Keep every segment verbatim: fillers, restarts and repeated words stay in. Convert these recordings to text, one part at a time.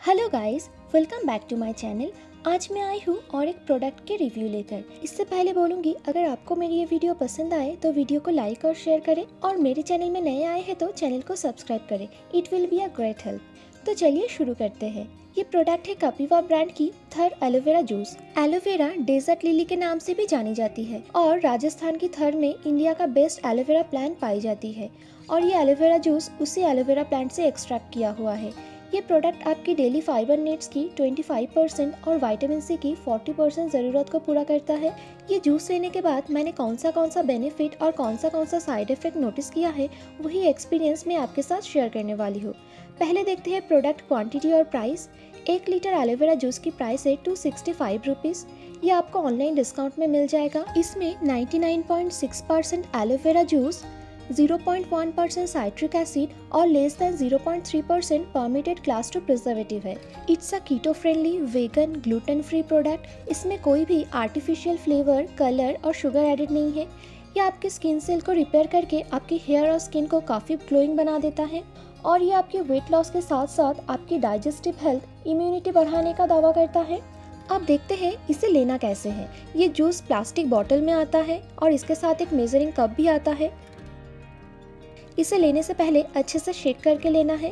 Hello guys, welcome back to my channel. आज मैं आई हूँ और एक प्रोडक्ट के रिव्यू लेकर। इससे पहले बोलूँगी, अगर आपको मेरी ये वीडियो पसंद आए तो वीडियो को लाइक और शेयर करें, और मेरे चैनल में नए आए हैं तो चैनल को सब्सक्राइब करें। It will be a great help. तो चलिए शुरू करते हैं। ये प्रोडक्ट है कपिवा ब्रांड की थर aloe vera juice. Aloe vera desert lily के नाम से भी जानी जाती है और राजस्थान की थर में इंडिया का बेस्ट एलोवेरा प्लांट पाई जाती है, और ये एलोवेरा जूस उसी एलोवेरा प्लांट से एक्सट्रैक्ट किया हुआ है। ये प्रोडक्ट आपकी डेली फाइबर नीड्स की पच्चीस परसेंट और विटामिन सी की चालीस परसेंट ज़रूरत को पूरा करता है। ये जूस लेने के बाद मैंने कौन सा कौन सा बेनिफिट और कौन सा कौन सा साइड इफेक्ट नोटिस किया है, वही एक्सपीरियंस मैं आपके साथ शेयर करने वाली हूँ। पहले देखते हैं प्रोडक्ट क्वांटिटी और प्राइस। एक लीटर एलोवेरा जूस की प्राइस है टू सिक्सटी फाइव रुपीज़। ये आपको ऑनलाइन डिस्काउंट में मिल जाएगा। इसमें ninety nine point six percent aloe vera juice, zero point one percent citric acid और less than zero point three percent permitted class two preservative है। It's a keto friendly, vegan, gluten free product. इसमें कोई भी artificial flavour, colour और sugar added नहीं है। ये आपकी स्किन सेल को रिपेयर करके आपकी हेयर और स्किन को काफ़ी ग्लोइंग बना देता है, और ये आपके वेट लॉस के साथ साथ आपकी डाइजेस्टिव हेल्थ, इम्यूनिटी बढ़ाने का दावा करता है। अब देखते हैं इसे लेना कैसे है। ये जूस प्लास्टिक बॉटल में आता है और इसके साथ एक मेजरिंग कप भी आता है। इसे लेने से पहले अच्छे से शेक करके लेना है।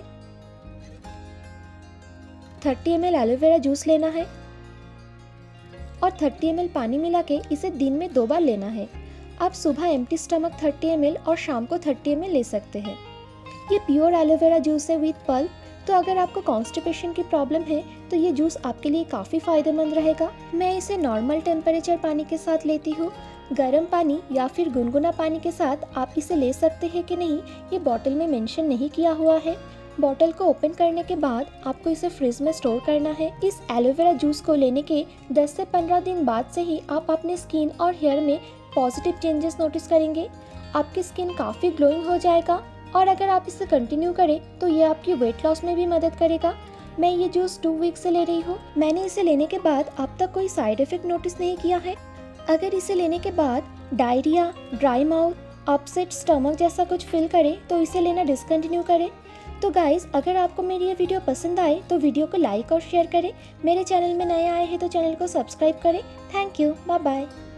तीस एम एल एलोवेरा जूस लेना है और तीस एम एल पानी मिला के इसे दिन में दो बार लेना है। आप सुबह एम्प्टी स्टमक तीस एम एल और शाम को तीस एम एल ले सकते हैं। ये प्योर एलोवेरा जूस है विद पल्प, तो अगर आपको कॉन्स्टिपेशन की प्रॉब्लम है तो ये जूस आपके लिए काफ़ी फायदेमंद रहेगा। मैं इसे नॉर्मल टेम्परेचर पानी के साथ लेती हूँ। गर्म पानी या फिर गुनगुना पानी के साथ आप इसे ले सकते हैं कि नहीं, ये बॉटल में मेंशन नहीं किया हुआ है। बॉटल को ओपन करने के बाद आपको इसे फ्रिज में स्टोर करना है। इस एलोवेरा जूस को लेने के दस से पंद्रह दिन बाद से ही आप अपने स्किन और हेयर में पॉजिटिव चेंजेस नोटिस करेंगे। आपकी स्किन काफ़ी ग्लोइंग हो जाएगा, और अगर आप इसे कंटिन्यू करें तो ये आपकी वेट लॉस में भी मदद करेगा। मैं ये जूस टू वीक से ले रही हूँ। मैंने इसे लेने के बाद अब तक कोई साइड इफेक्ट नोटिस नहीं किया है। अगर इसे लेने के बाद diarrhoea, dry mouth, upset stomach जैसा कुछ फील करे तो इसे लेना डिसकंटिन्यू करें। तो गाइस, अगर आपको मेरी ये वीडियो पसंद आए तो वीडियो को लाइक और शेयर करें। मेरे चैनल में नए आए हैं तो चैनल को सब्सक्राइब करें। Thank you, bye bye.